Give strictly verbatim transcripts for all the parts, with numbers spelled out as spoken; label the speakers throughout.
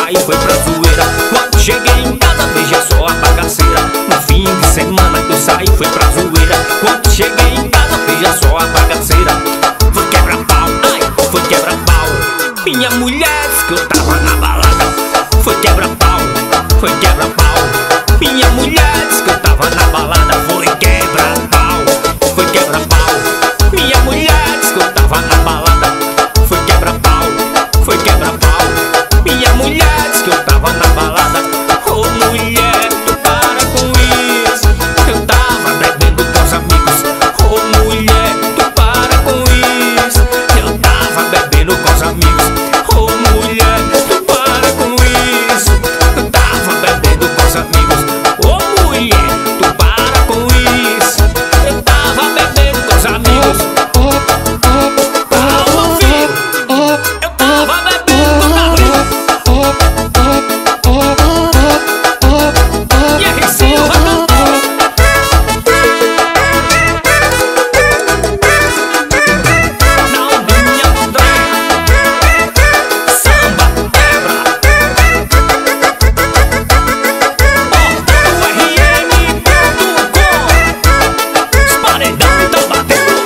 Speaker 1: saí foi pra zoeira. Quando cheguei em casa veja só a bagaceira. No fim de semana eu saí foi pra zoeira. Quando cheguei em casa veja só a bagaceira. Foi quebra-pau, ai, foi quebra-pau. Minha mulher disse que eu tava na balada. Foi quebra-pau, foi quebra-pau. Minha mulher disse que eu tava na balada. Foi quebra-pau, foi quebra-pau. Minha mulher disse que eu tava na balada. Foi quebra-pau, foi quebra-pau. Minha mulher disse que eu tava na balada. Ô mulher, tu para com isso. Eu tava bebendo com os amigos. Ô mulher, tu para com isso. Eu tava bebendo com os amigos. Ô mulher, tu para com isso. Eu tava bebendo com os amigos. Ô mulher, tu para com isso. Eu tava bebendo com os amigos. Calma, filho, eu tava bebendo com os amigos. E aí, Silva cantou. Não vinha André. Samba quebra. Portal R M ponto com. Os paredão tão batendo.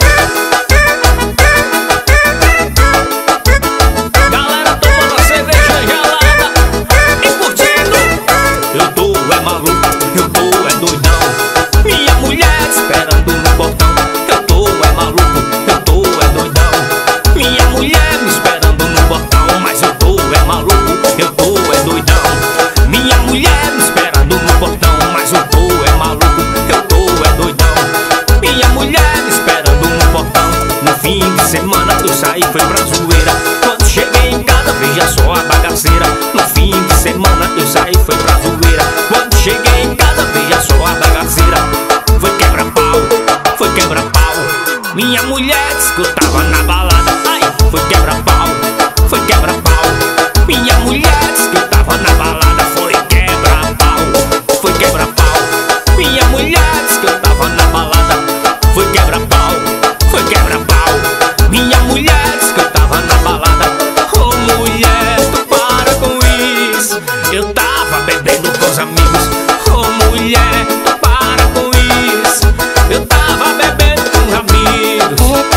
Speaker 1: Galera tomando a cerveja gelada e curtindo. Eu tô é maluco, eu tô é doidão. Minha mulher esperando no portão. Eu tô é maluco, eu tô é doidão. Minha mulher me esperando no portão. Mas eu tô é maluco, eu tô é doidão. Minha mulher me esperando no portão. Mas eu tô é maluco, eu tô é doidão. Minha mulher me esperando no portão. No fim de semana eu saí foi pra zoeira. Quando cheguei em casa veja só a bagaceira. No fim de semana eu saí foi pra zoeira. Quando cheguei em casa veja só a bagaceira. Foi quebra-pau, foi quebra-pau. Minha mulher disse que eu tava na balada. Ai, foi quebra-pau, foi quebra-pau. Minha mulher disse que eu tava na balada. Foi quebra-pau, foi quebra-pau. Minha mulher disse que eu tava na balada. Foi quebra-pau, foi quebra-pau. Minha mulher disse que eu tava na balada. Ô mulher, tu para com isso. Eu tava bebendo com os amigos. Ô mulher, tu para com isso. Eu tava bebendo com os amigos.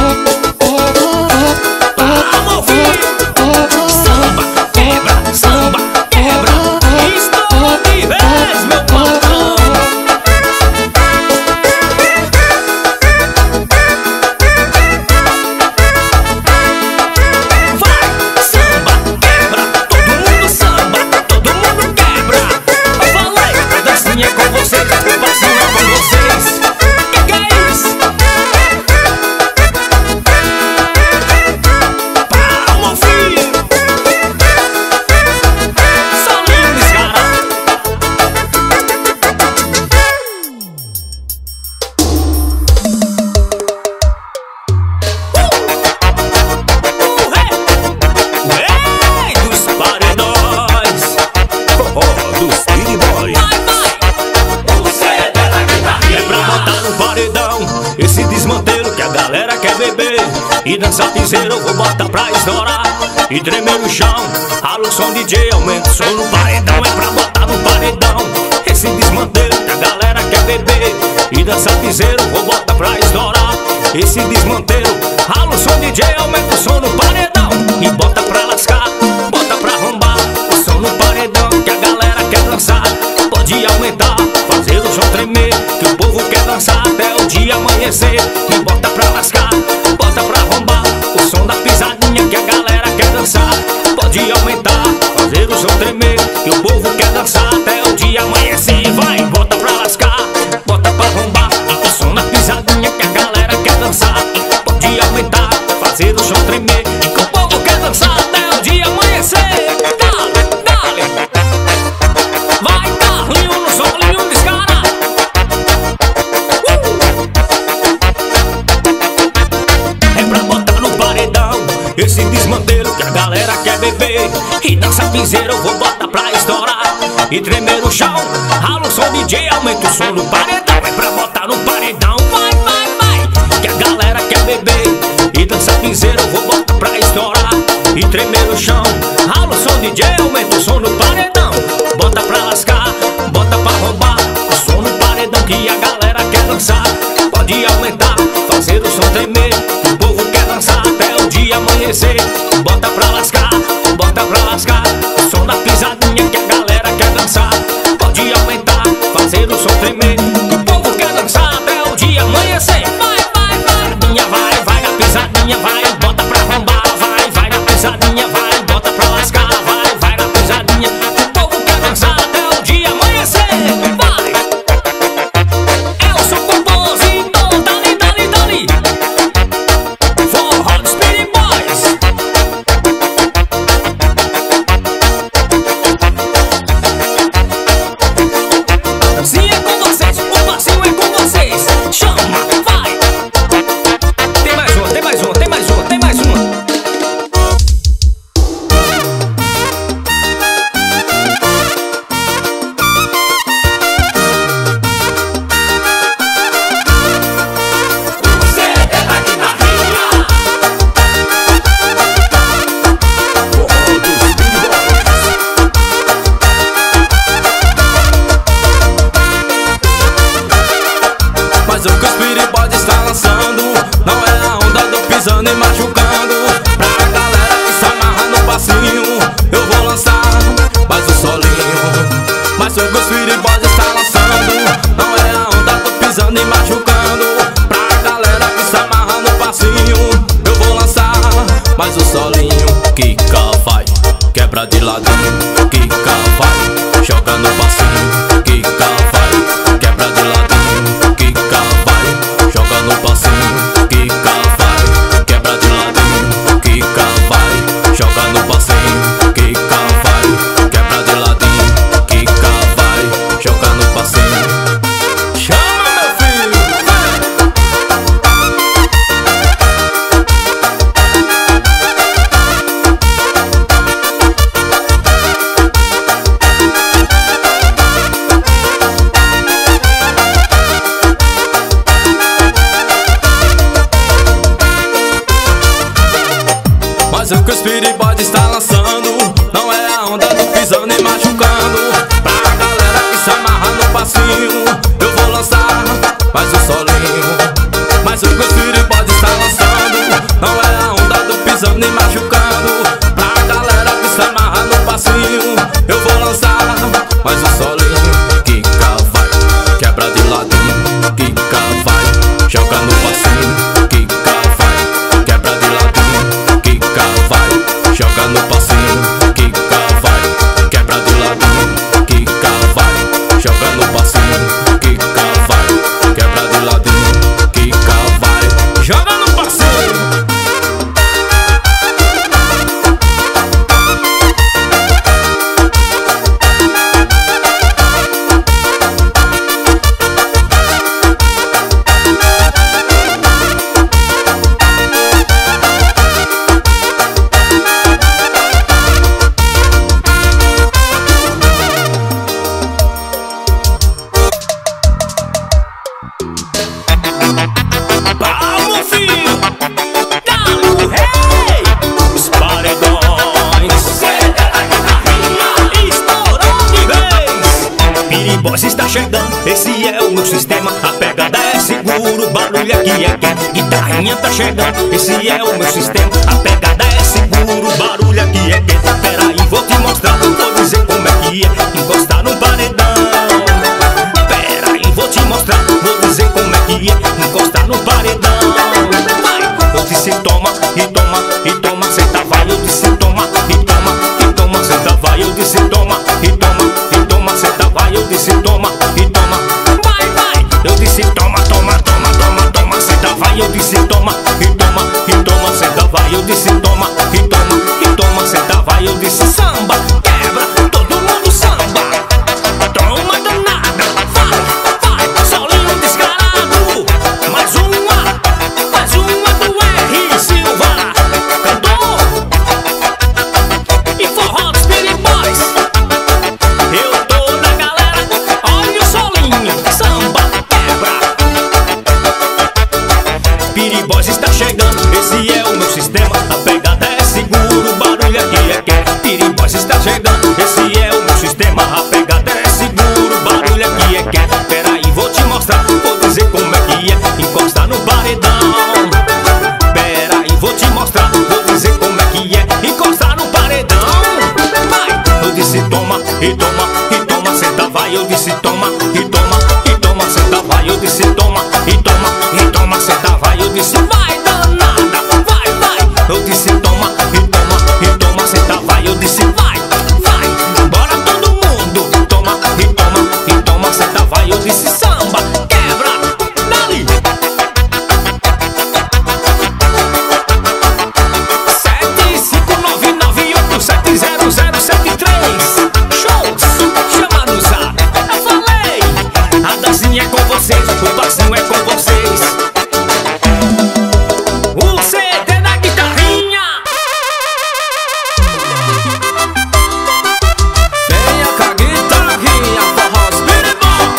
Speaker 1: Vamos, filho. Samba quebra, samba quebra. Estou de vez, meu patrão. Vai, samba quebra, todo mundo samba, todo mundo quebra. Eu falei, a dancinha é com vocês, a passinha é com vocês. Que que é isso? Palma, filho. Solinho descarado. Uh! Ei, dos paredões. Oh, dos Speed Boys. Você é dela guitarrinha. É pra botar no paredão esse desmantelo que a galera quer beber e dançar piseiro. Eu vou botar pra estourar e tremer no chão. Alô, som D J, aumenta o som no paredão. É pra botar no paredão esse desmantelo que a galera quer beber e dançar piseiro. Vou botar pra estourar esse desmantelo. Alô, som D J, aumenta o som no paredão e bota pra lascar, bota pra arrombar. O som no paredão que a galera quer dançar. Pode aumentar, fazer o som tremer, que o povo quer dançar até o dia amanhecer. E bota pra lascar, bota pra arrombar. O som da pisadinha que a galera quer dançar. Pode aumentar, fazer o som tremer, que o povo quer dançar até o dia amanhecer. Vai, bota pra lascar, bota pra arrombar. O som da pisadinha que a galera quer dançar. Pode aumentar, fazer o som tremer, que o povo quer dançar até o dia amanhecer. Dale, dale. Vai, Carlinho no solinho descarado. Uh! É pra botar no paredão esse desmantelo que a galera quer beber e dança piseiro. Eu vou botar pra estourar e tremer no chão. Alô, som D J, aumenta o som no paredão. É pra botar no paredão. Vai, vai, vai, que a galera quer beber e dança piseiro. Eu vou botar pra estourar e tremer no chão. Alô, som D J, aumenta o som no paredão. Bota pra lascar, bota pra arrombar. O som no paredão que a galera quer dançar. Pode aumentar, fazer o som tremer. O povo quer dançar até o dia amanhecer. Bota pra lascar, bota pra lascar. O som da pisadinha que a galera quer dançar. Pode aumentar, fazer o som tremer. O povo quer dançar até o dia amanhecer. Vai, vai, vai, vai, vai na pisadinha, vai. Bota pra arrombar, vai, vai na pisadinha, vai. Bota pra lascar, vai, vai na pisadinha. O povo quer dançar até o dia amanhecer. Vai! É o som compositor, dali, dali, dali. Forró dos Speedy Boys. A dancinha é com vocês, o passinho é com vocês. Chama, vai! Tem mais uma, tem mais uma, tem mais uma, tem mais uma. Você é daqui na rinha. Forró dos Speedy Boys.
Speaker 2: Mas o que o Speedy Boys está lançando não é a onda do pisando e machucando. Pra galera que se amarra no passinho, eu vou lançar mais um solinho. Mas o que o Speedy Boys está lançando não é a onda do pisando e machucando. Pra galera que se amarra no passinho, eu vou lançar mais um solinho. Quica vai, quebra de ladinho. Quica vai, joga no passinho. Quica vai, quebra de ladinho. Quica vai, joga no passinho. Quica vai, quebra de ladinho. Quica vai, joga no passinho. Quica vai, quebra de ladinho. Quica vai, joga no passinho. Chama, meu filho, vem! Mas o que o Speedy Boys está lançando não é a onda do pisando e machucando. Pra galera que se amarra no passinho, eu vou lançar mais um solinho. Mas o que o Speedy Boys está lançando não é a onda do pisando e machucando. Pra galera que se amarra no passinho, eu vou lançar mais um solinho. Quica vai, quebra de ladinho. Quica vai, joga no passinho. Quica vai, quebra de ladinho. Quica vai, joga no passinho. Quica vai, quebra de ladinho. Quica vai, joga no passinho. Quica vai, quebra de ladinho. Quica vai, joga no passinho.
Speaker 1: Vamos, filho! Galo Rei! Os paredões! Você é daqui na rinha! Estourou de vez! Speedy Boys está chegando, esse é o meu sistema. A pegada é seguro, o barulho aqui é quente. Guitarrinha tá chegando, esse é o meu sistema. A pegada é seguro, o barulho aqui é quente. Peraí, vou te mostrar, vou dizer como é que é encostar no paredão. Peraí, vou te mostrar, vou dizer como é que é encostar no paredão. Vai, eu disse toma, e toma, e toma, senta vai. Eu disse toma, e toma, e toma, senta vai. Eu disse toma, e toma, e toma, senta vai. Eu disse toma, e toma, vai, vai. Eu disse toma, toma, toma, toma, toma, senta vai. Eu disse toma, e toma, e toma, senta vai. Eu disse toma, e toma, e toma, senta vai. barra, a pegada é seguro, o barulho aqui é quieto. Peraí, vou te mostrar, vou dizer como é que é. Encosta no paredão. Peraí, vou te mostrar, vou dizer como é que é. Encosta no paredão. Vai! Eu disse toma, e toma, e toma, senta, vai. Eu disse toma, e toma, e toma, senta, vai. Eu disse toma, e toma, e toma, senta, vai. Eu disse vai danada, vai, vai. Eu disse toma, e toma, e toma, senta, vai. Eu disse vai, vai. Bora todo mundo, toma, e toma, e toma, senta, vai. Eu disse samba, quebra, dali. Sete cinco nove nove oito sete zero zero sete três. Shows, chama no zap. Eu falei, a dancinha é com vocês, o passinho é com vocês. O C D da guitarrinha.
Speaker 2: Venha com a guitarrinha, forró Spiribol.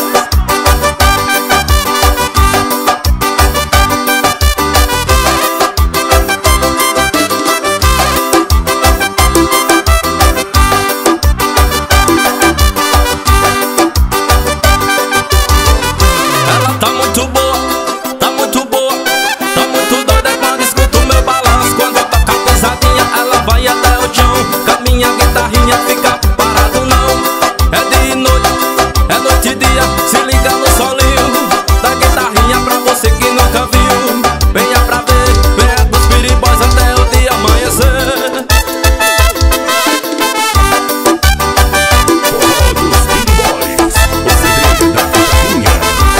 Speaker 2: Ela tá muito boa, tá muito boa, tá muito doida quando escuta o meu balanço. Quando eu toco a pisadinha, ela vai até o chão. Com a minha guitarrinha fica parado não. É dia e noite, é noite e dia. Se liga no solinho da guitarrinha pra você que nunca viu. Venha pra ver, venha com os Spiriboys até o dia amanhecer.
Speaker 3: Forró dos Spiriboys, o segredo da guitarrinha.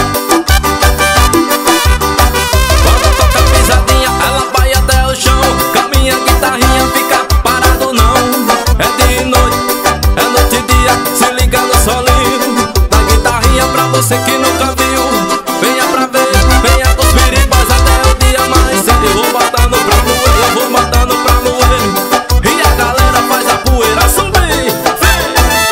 Speaker 2: Quando eu toco a pisadinha, ela vai até o chão. Com a minha guitarrinha fica parado não. É dia e noite, é noite e dia. Se liga no solinho da guitarrinha pra você que nunca viu. Venha pra ver, venha com os Spiriboys até o dia amanhecer. Eu vou botando pra moer, eu vou botando pra moer. E a galera faz a poeira subir. Vem!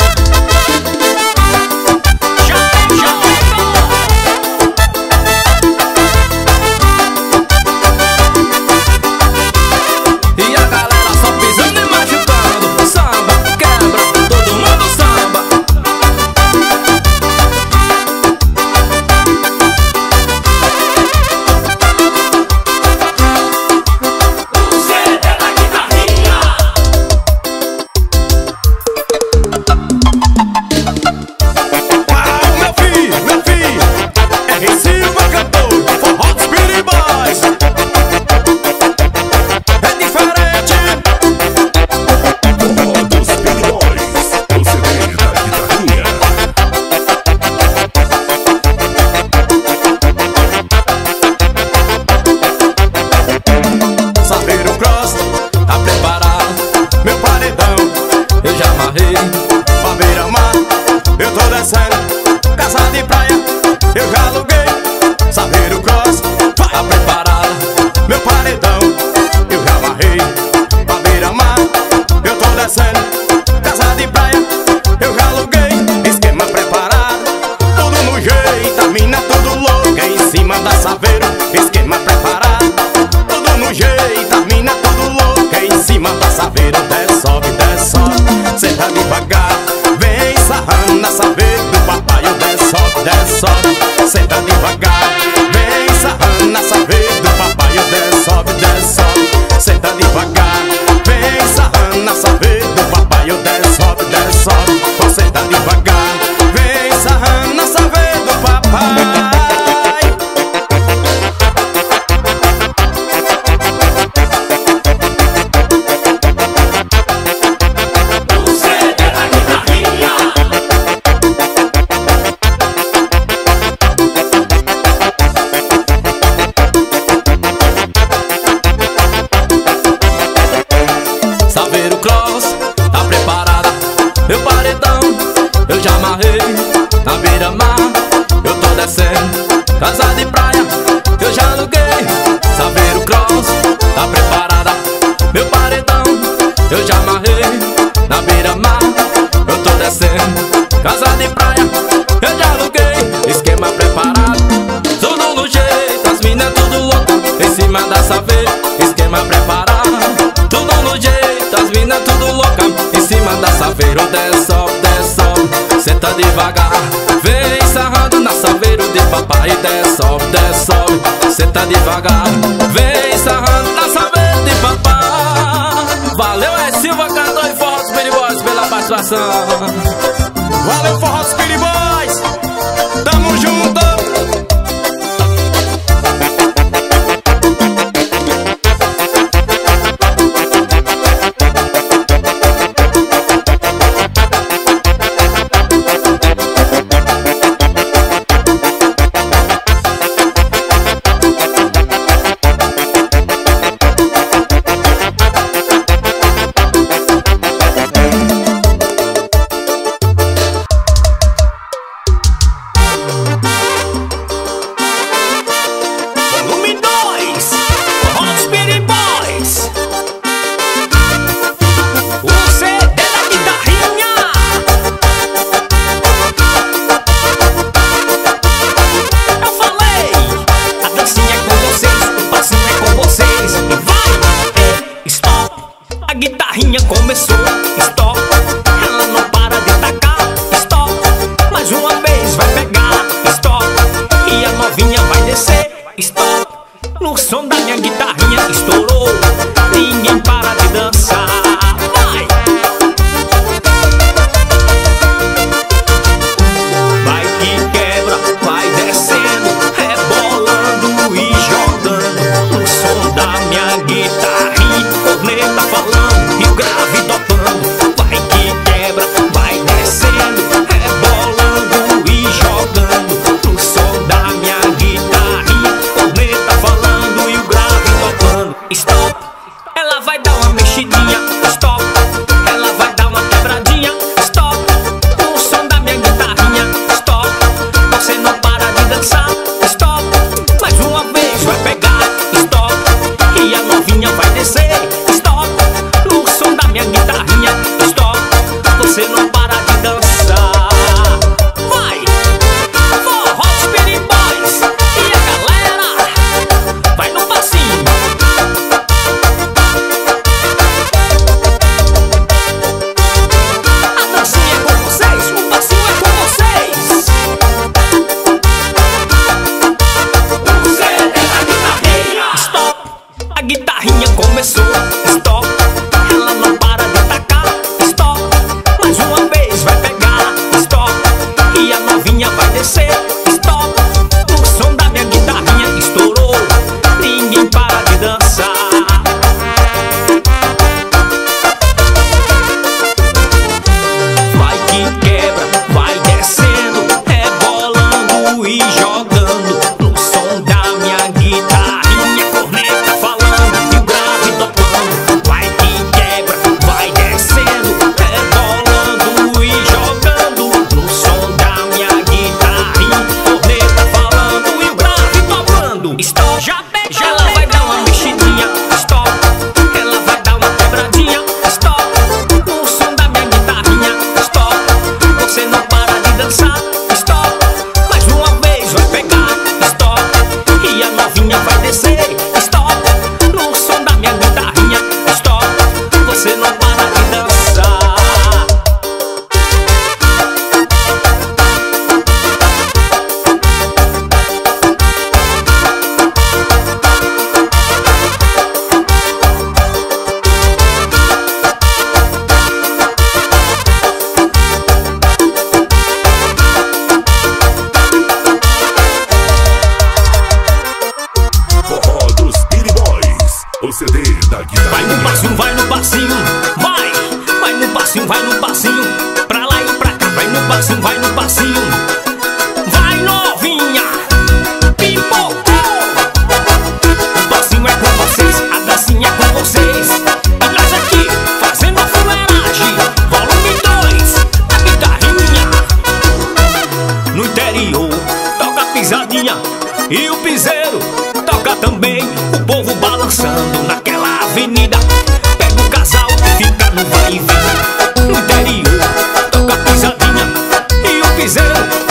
Speaker 2: E a galera só pisando e machucando. Samba, quebra, todo mundo samba.
Speaker 1: O C D da guitarrinha.
Speaker 3: Ah, meu filho, meu filho, é Recife cantor, Forró dos Spiriboys. É diferente. Forró dos Spiriboys, o segredo da guitarrinha.
Speaker 2: Saveiro Cross, tá preparado?
Speaker 3: Meu paredão,
Speaker 2: Eu já amarrei.
Speaker 3: pra beira-mar, eu tô descendo. Casa de praia, eu já aluguei. Saveiro Cross,
Speaker 2: Tá preparado?
Speaker 3: meu paredão, eu já amarrei. Pra beira-mar, eu tô descendo. Casa de praia, eu já aluguei. Esquema preparado, tudo no jeito. A mina tudo louca em cima da Saveiro. Esquema preparado, tudo no jeito. A mina tudo louca em cima da Saveiro. Desce, sobe, desce, sobe, senta devagar. Vem sarrando na Saveiro do papai. Desce, sobe, desce, sobe, senta devagar. Vem sarrando na Saveiro do papai. Desce, sobe, desce, sobe, senta devagar. Vem sarrando na Saveiro do papai. Desce, sobe, desce, sobe, senta devagar. Vem sarrando na Saveiro do papai.
Speaker 1: O C D da guitarrinha.
Speaker 2: Saveiro Cross, tá preparada? Meu paredão, eu já amarrei. Na beira-mar, eu tô descendo. Casa de praia, eu já aluguei. Saveiro Cross, tá preparada? Meu paredão, eu já amarrei. Na beira-mar, eu tô descendo. Casa de praia, eu já aluguei. Esquema preparado, tudo no jeito. As minas tudo louca em cima da Saveiro. Esquema preparado, tudo no jeito. As minas tudo louca em cima da Saveiro. Desce, sobe, desce, sobe. devagar, vem sarrando na salveiro de papai. Desce, sobe, desce, sobe, senta devagar, vem sarrando na salveiro de papai. Valeu, é Silva, Cantor e Forró dos Speedy Boys pela participação.
Speaker 3: Valeu, Forró dos Speedy Boys, tamo junto.
Speaker 1: Começou, stop, ela não para de tacar, stop, mais uma vez vai pegar, stop, e a novinha vai descer, stop, no som da minha guitarrinha estourou, ninguém para de dançar, vai! Vai que quebra, vai descendo, rebolando e jogando, no som da minha guitarrinha, corneta falando e o grave tocando. Vai que quebra, vai descendo, rebolando e jogando, no som da minha guitarrinha, corneta falando e o grave tocando. Stop, ela vai dar uma mexidinha, stop, ela vai dar uma quebradinha, stop, no som da minha guitarrinha, stop, você não para de dançar, stop, mais uma vez vai pegar, stop, e a novinha vai descer, stop, no som da minha guitarrinha, stop, você não para de dançar. Vai! Forró dos Speedy Boys e a galera vai no passinho. A dancinha é com vocês, o passinho é com vocês. O C D da guitarrinha. Stop! A guitarrinha começou, stop, ela não para de tacar, stop, mais uma vez vai pegar, stop, e a novinha vai descer, stop, o som da minha guitarrinha estourou, ninguém para de dançar. Vai que quebra, vai descendo, rebolando e jogando, no som da minha guitarrinha, corneta falando e o grave tocando. Vai que quebra, vai descendo, rebolando e jogando, no som da minha guitarrinha, corneta falando e o grave tocando. Stop, já pega, ela vai dar uma mexidinha, stop, ela vai dar uma quebradinha, stop, no som da minha guitarrinha, stop, você não para de dançar, stop, mais uma vez vai pegar, stop, e a novinha vai descer, stop, no som da minha guitarrinha, stop, você não para de dançar.
Speaker 4: Forró dos Speedy Boys, o C D da
Speaker 1: Vai no
Speaker 4: guitarrinha.
Speaker 1: passinho, vai no passinho, vai, vai no passinho, vai no passinho, pra lá e pra cá, vai no passinho, vai no passinho, vai novinha, pipocou. O passinho é com vocês, a dancinha é com vocês, e nós aqui fazendo a fuleiragem, volume dois, a guitarrinha. No interior toca pisadinha e o piseiro toca também, o povo balançando naquela avenida. Pega o casal e fica no vai e vem. No interior toca pisadinha e o piseiro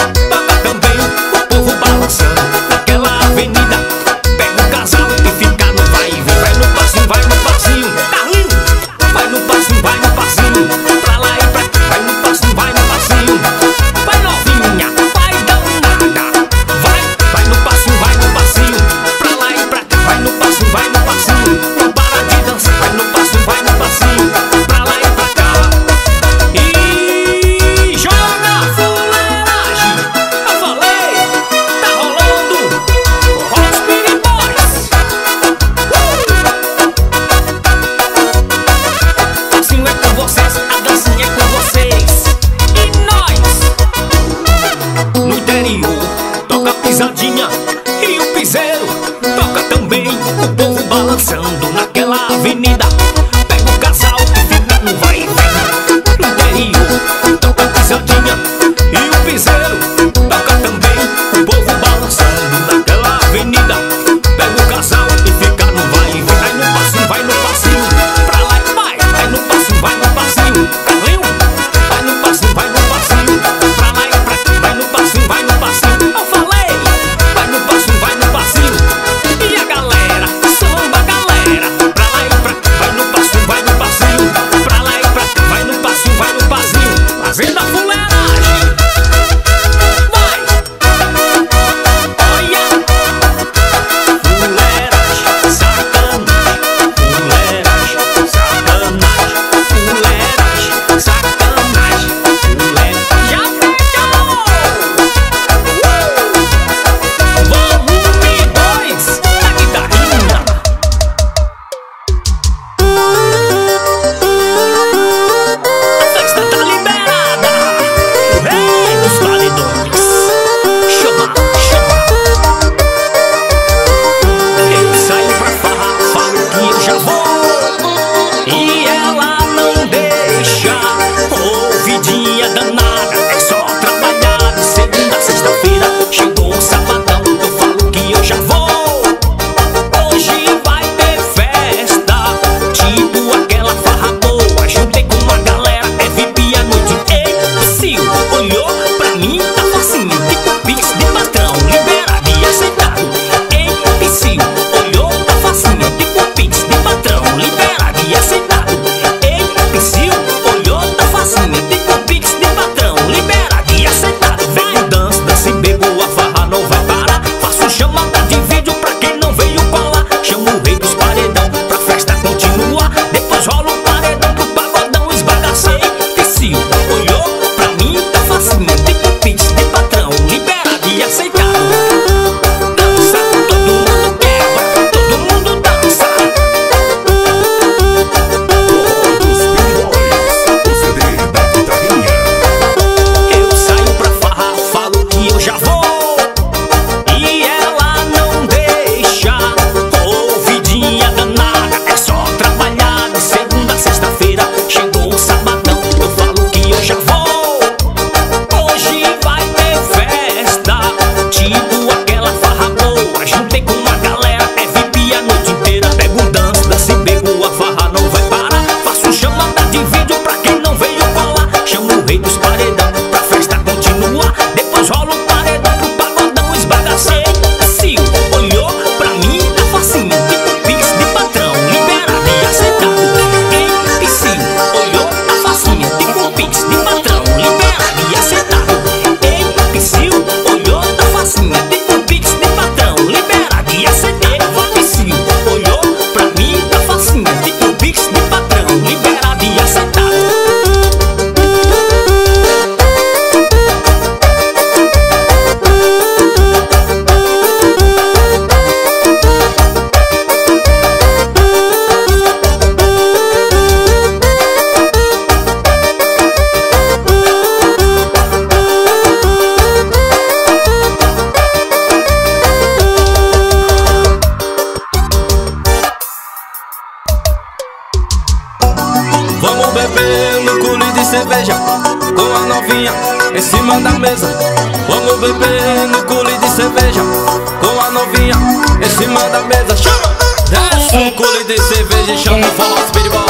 Speaker 2: a novinha em cima da mesa. Vamos beber no cule de cerveja. Com a novinha em cima da mesa. Chama! Desce o cule de cerveja e chama o forró Speed Boy.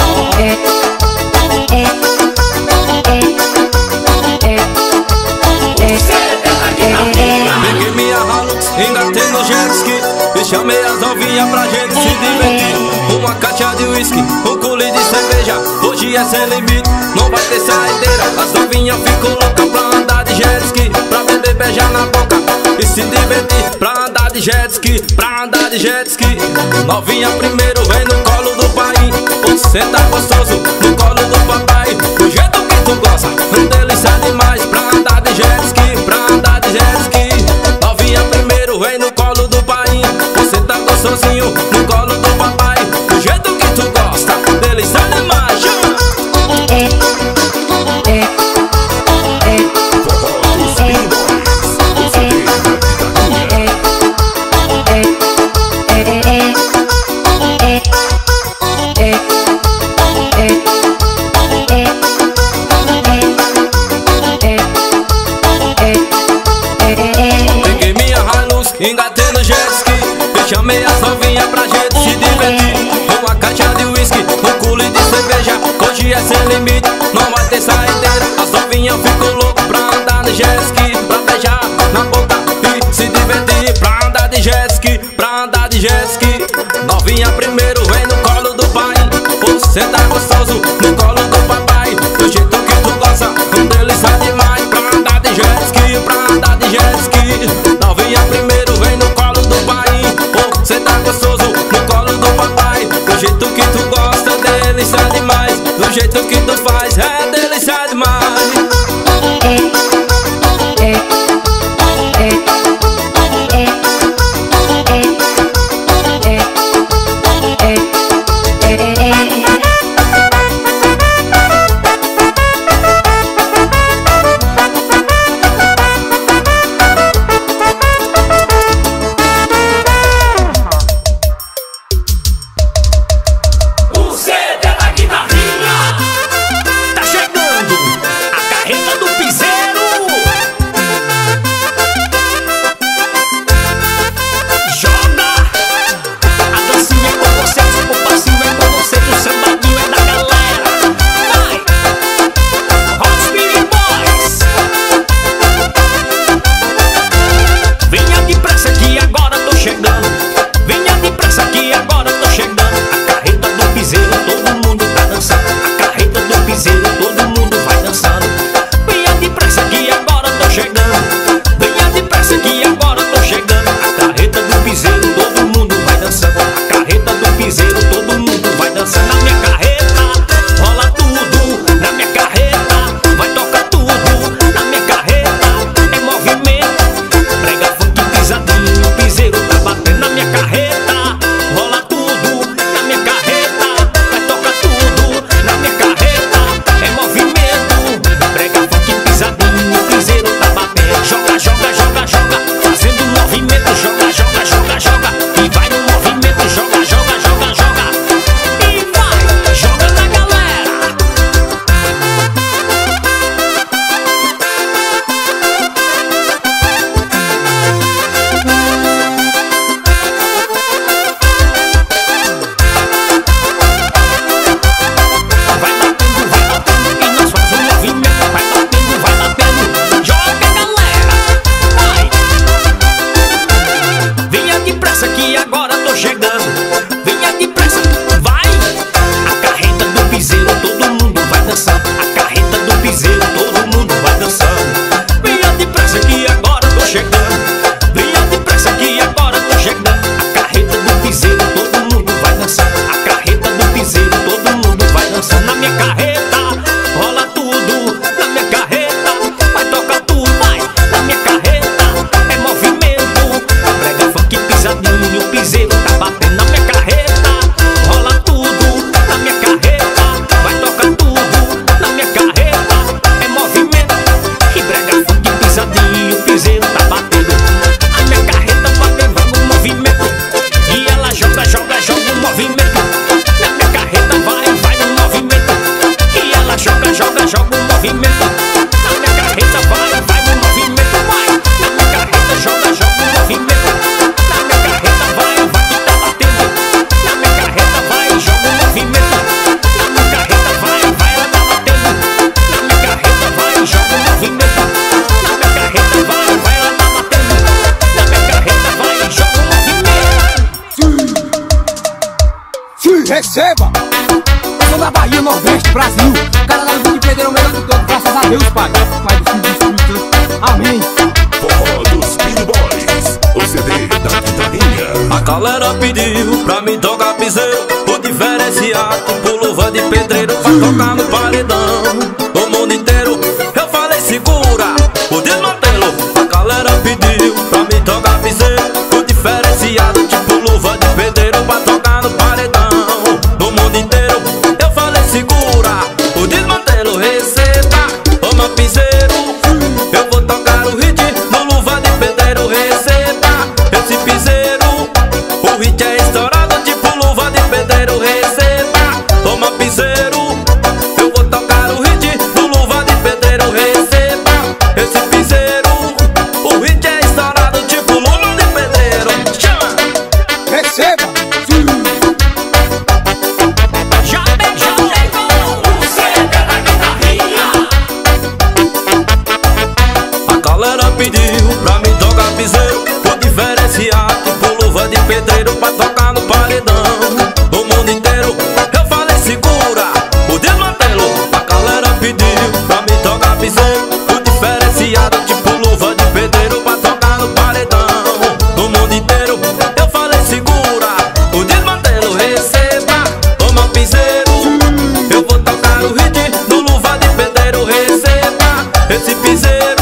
Speaker 2: Peguei minha Hilux, engatei no jet ski e chamei as novinhas pra gente se divertir. Uma caixa de whisky, um cule de cerveja. Hoje é sem limite, não vai ter saideira. As novinhas ficam loucas pra andar de jet ski, pra beber, beijar na boca e se divertir. Pra andar de jet ski, pra andar de jet ski. Novinha primeiro vem no colo do pai. Você tá gostoso no colo do papai. Do jeito que tu gosta, um delícia demais. Pra andar de jet ski, pra andar de jet ski. Novinha primeiro vem no colo do pai. Você tá gostosinho no colo do papai. Do jeito que tu gosta, delícia demais.
Speaker 5: É Receba! Eu sou da Bahia, Nordeste, Brasil. Cara da Luva de Pedreiro é o melhor de todos, graças a Deus, Pai. Pai do Filho do Espírito Santo. Amém.
Speaker 4: Forró dos Speed Boys, o C D da guitarrinha.
Speaker 2: A galera pediu pra me tocar piseiro, o diferenciado por luva de pedreiro, pra tocar no paredão. O mundo inteiro, eu falei segura, o desmantelo. A galera pediu pra me tocar piseiro, o diferenciado tipo luva de pedreiro, pra tocar no paredão. No mundo inteiro, eu falei segura, o desmantelo. Receba, toma piseiro, eu vou tocar o hit no luva de pedreiro. Receba esse piseiro, o hit é estourado tipo luva de pedreiro. Receba, toma piseiro, eu vou tocar o hit no luva de pedreiro. Receba esse piseiro, o hit é estourado tipo luva de pedreiro. Chama!
Speaker 5: Receba!
Speaker 1: Já beijou o C D da guitarrinha.
Speaker 2: A galera pediu pra me tocar piseiro, o diferenciado por luva de pedreiro, pra tocar no paredão. No mundo inteiro, eu falei segura, o desmantelo. A galera pediu pra me tocar piseiro, o diferenciado tipo luva de pedreiro, pra tocar no paredão. No mundo inteiro, eu falei segura, o desmantelo. Receba, toma piseiro, eu vou tocar o hit no luva de pedreiro. Receba esse piseiro,